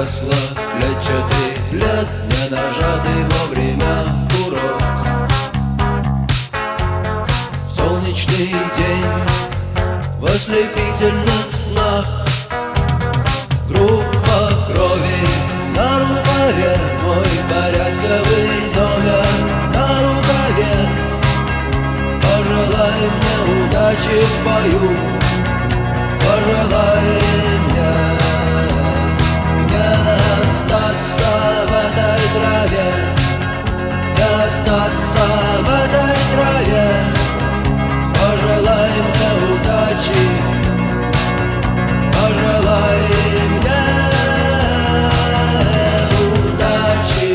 выросла клетчатый плед, не нажатый вовремя курок. Солнечный день в ослепительных снах, группа крови на рукаве, мой порядковый номер на рукаве. Пожелай мне удачи в бою, пожелай мне не остаться в этой траве, не остаться в этой траве. Пожелай мне удачи, пожелай мне удачи.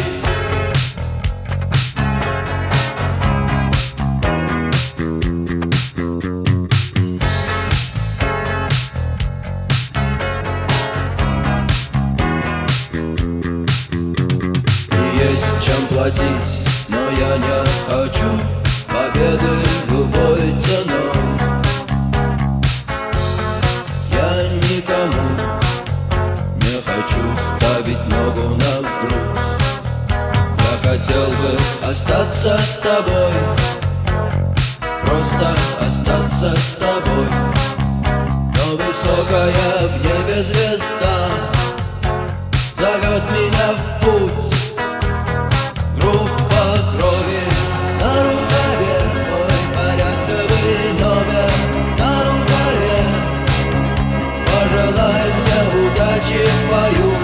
Есть чем платить, но я не хочу победы любой ценой. Я никому не хочу ставить ногу на грудь. Я хотел бы остаться с тобой, просто остаться с тобой. Но высокая в небе звезда зовет меня в путь. Группа крови на рукаве, мой порядковый номер на рукаве. Пожелай мне удачи в бою,